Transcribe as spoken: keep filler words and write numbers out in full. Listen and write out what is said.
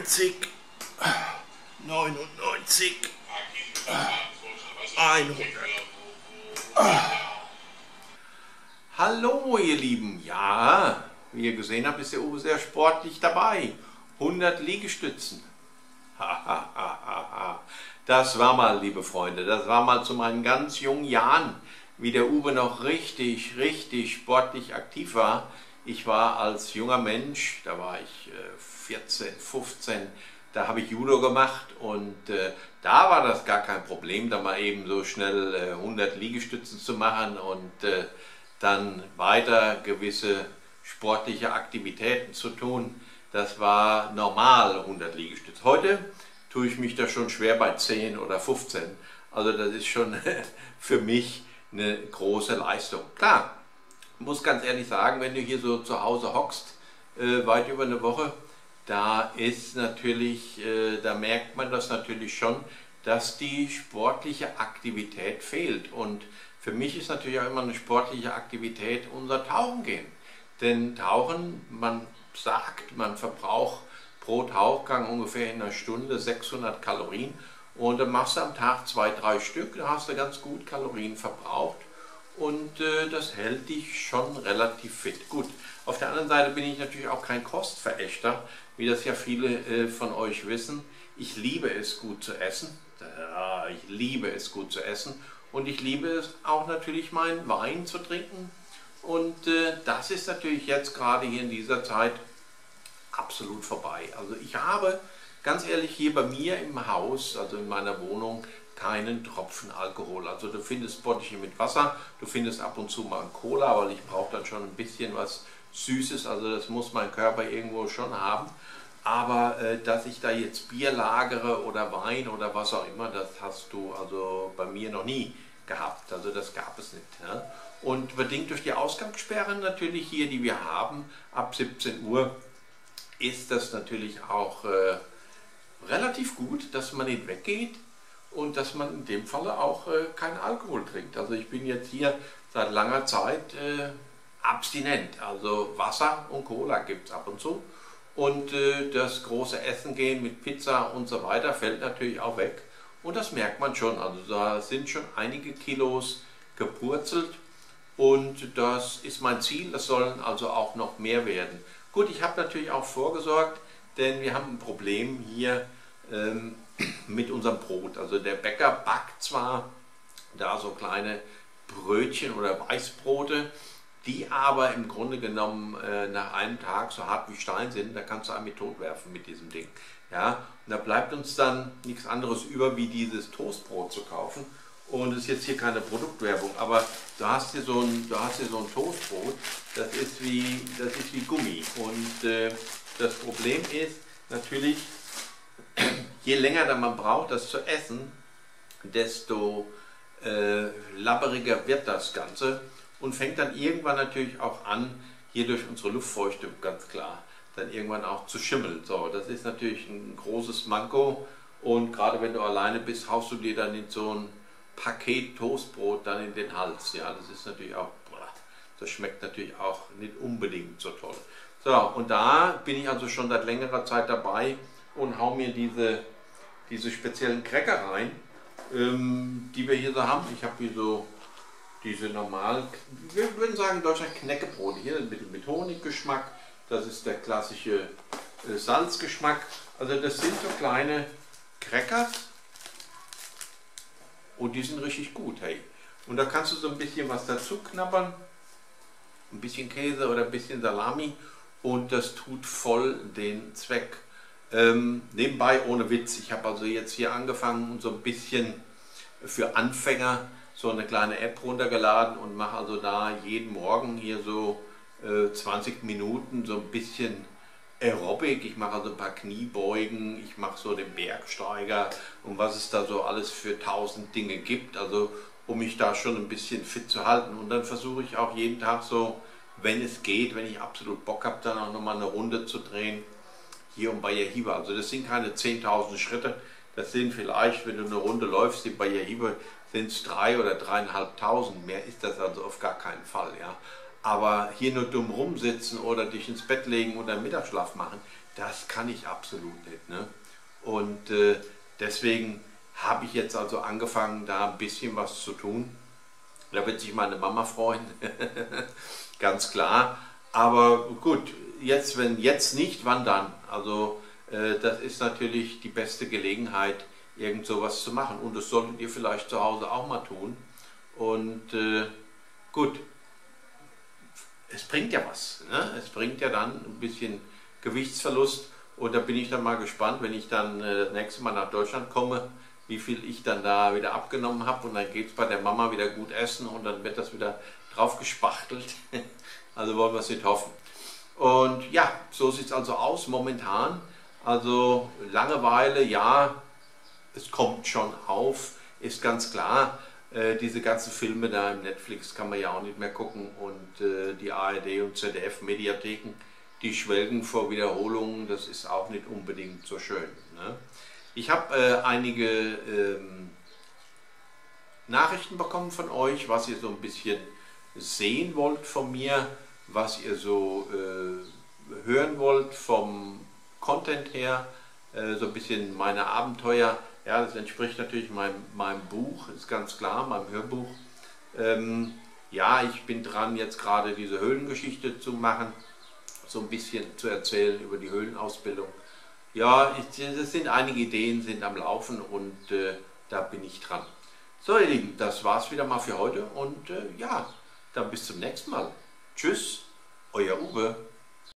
neunzig, neunundneunzig, hundert. Hallo ihr Lieben, ja, wie ihr gesehen habt, ist der Uwe sehr sportlich dabei. hundert Liegestützen. Das war mal, liebe Freunde, das war mal zu meinen ganz jungen Jahren, wie der Uwe noch richtig, richtig sportlich aktiv war. Ich war als junger Mensch, da war ich vierzehn, fünfzehn, da habe ich Judo gemacht und äh, da war das gar kein Problem, da mal eben so schnell äh, hundert Liegestützen zu machen und äh, dann weiter gewisse sportliche Aktivitäten zu tun. Das war normal, hundert Liegestütze. Heute tue ich mich da schon schwer bei zehn oder fünfzehn. Also das ist schon für mich eine große Leistung. Klar, ich muss ganz ehrlich sagen, wenn du hier so zu Hause hockst, äh, weit über eine Woche, da ist natürlich, äh, da merkt man das natürlich schon, dass die sportliche Aktivität fehlt. Und für mich ist natürlich auch immer eine sportliche Aktivität unser Tauchen gehen. Denn Tauchen, man sagt, man verbraucht pro Tauchgang ungefähr in einer Stunde sechshundert Kalorien. Und dann machst du am Tag zwei, drei Stück, da hast du ganz gut Kalorien verbraucht. Und äh, das hält dich schon relativ fit. Gut, auf der anderen Seite bin ich natürlich auch kein Kostverächter, wie das ja viele äh, von euch wissen. Ich liebe es, gut zu essen. Ja, ich liebe es, gut zu essen. Und ich liebe es auch natürlich, meinen Wein zu trinken. Und äh, das ist natürlich jetzt gerade hier in dieser Zeit absolut vorbei. Also ich habe, ganz ehrlich, hier bei mir im Haus, also in meiner Wohnung, keinen Tropfen Alkohol. Also du findest Bottiche mit Wasser, du findest ab und zu mal einen Cola, weil ich brauche dann schon ein bisschen was Süßes, also das muss mein Körper irgendwo schon haben. Aber äh, dass ich da jetzt Bier lagere oder Wein oder was auch immer, das hast du also bei mir noch nie gehabt. Also das gab es nicht. Ja? Und bedingt durch die Ausgangssperren natürlich hier, die wir haben, ab siebzehn Uhr, ist das natürlich auch äh, relativ gut, dass man nicht weggeht. Und dass man in dem Falle auch äh, keinen Alkohol trinkt. Also ich bin jetzt hier seit langer Zeit äh, abstinent. Also Wasser und Cola gibt es ab und zu. Und äh, das große Essen gehen mit Pizza und so weiter fällt natürlich auch weg. Und das merkt man schon. Also da sind schon einige Kilos gepurzelt. Und das ist mein Ziel. Das sollen also auch noch mehr werden. Gut, ich habe natürlich auch vorgesorgt, denn wir haben ein Problem hier ähm, mit unserem Brot. Also der Bäcker backt zwar da so kleine Brötchen oder Weißbrote, die aber im Grunde genommen äh, nach einem Tag so hart wie Stein sind, da kannst du einen mit tot werfen mit diesem Ding. Ja? Und da bleibt uns dann nichts anderes über, wie dieses Toastbrot zu kaufen. Und es ist jetzt hier keine Produktwerbung, aber du hast hier so ein, du hast hier so ein Toastbrot, das ist wie, das ist wie Gummi. Und äh, das Problem ist natürlich, je länger dann man braucht, das zu essen, desto äh, labberiger wird das Ganze und fängt dann irgendwann natürlich auch an, hier durch unsere Luftfeuchte ganz klar, dann irgendwann auch zu schimmeln. So, das ist natürlich ein großes Manko und gerade wenn du alleine bist, haust du dir dann in so ein Paket Toastbrot dann in den Hals. Ja, das ist natürlich auch, das schmeckt natürlich auch nicht unbedingt so toll. So, und da bin ich also schon seit längerer Zeit dabei und hau mir diese, diese speziellen Cracker rein, ähm, die wir hier so haben. Ich habe hier so diese normalen, wir würden sagen in Deutschland Knäckebrot, hier mit, mit Honiggeschmack, das ist der klassische äh, Salzgeschmack. Also das sind so kleine Crackers und die sind richtig gut, hey. Und da kannst du so ein bisschen was dazu knabbern, ein bisschen Käse oder ein bisschen Salami und das tut voll den Zweck. Ähm, nebenbei ohne Witz, ich habe also jetzt hier angefangen und so ein bisschen für Anfänger so eine kleine App runtergeladen und mache also da jeden Morgen hier so äh, zwanzig Minuten so ein bisschen Aerobic. Ich mache also ein paar Kniebeugen, ich mache so den Bergsteiger und was es da so alles für tausend Dinge gibt, also um mich da schon ein bisschen fit zu halten. Und dann versuche ich auch jeden Tag so, wenn es geht, wenn ich absolut Bock habe, dann auch nochmal eine Runde zu drehen. Hier um Bayer Hiebe, also das sind keine zehntausend Schritte, das sind vielleicht, wenn du eine Runde läufst, in Bayer Hiebe sind es drei oder dreieinhalbtausend, mehr ist das also auf gar keinen Fall. Ja. Aber hier nur dumm rumsitzen oder dich ins Bett legen oder einen Mittagsschlaf machen, das kann ich absolut nicht. Ne? Und äh, deswegen habe ich jetzt also angefangen, da ein bisschen was zu tun. Da wird sich meine Mama freuen, ganz klar. Aber gut, jetzt, wenn jetzt nicht, wann dann? Also äh, das ist natürlich die beste Gelegenheit, irgend sowas zu machen. Und das solltet ihr vielleicht zu Hause auch mal tun. Und äh, gut, es bringt ja was. Ne? Es bringt ja dann ein bisschen Gewichtsverlust. Und da bin ich dann mal gespannt, wenn ich dann äh, das nächste Mal nach Deutschland komme, wie viel ich dann da wieder abgenommen habe. Und dann geht es bei der Mama wieder gut essen und dann wird das wieder drauf gespachtelt. Also wollen wir es nicht hoffen. Und ja, so sieht es also aus momentan. Also Langeweile, ja, es kommt schon auf, ist ganz klar. Äh, diese ganzen Filme da im Netflix kann man ja auch nicht mehr gucken. Und äh, die A R D und Z D F-Mediatheken, die schwelgen vor Wiederholungen. Das ist auch nicht unbedingt so schön. Ne? Ich habe äh, einige ähm, Nachrichten bekommen von euch, was ihr so ein bisschen sehen wollt von mir, was ihr so äh, hören wollt vom Content her, äh, so ein bisschen meine Abenteuer. Ja, das entspricht natürlich meinem, meinem Buch, ist ganz klar, meinem Hörbuch. Ähm, ja, ich bin dran, jetzt gerade diese Höhlengeschichte zu machen, so ein bisschen zu erzählen über die Höhlenausbildung. Ja, ich, das sind einige Ideen, sind am Laufen und äh, da bin ich dran. So ihr Lieben, das war's wieder mal für heute und äh, ja, dann bis zum nächsten Mal. Tschüss, euer Uwe.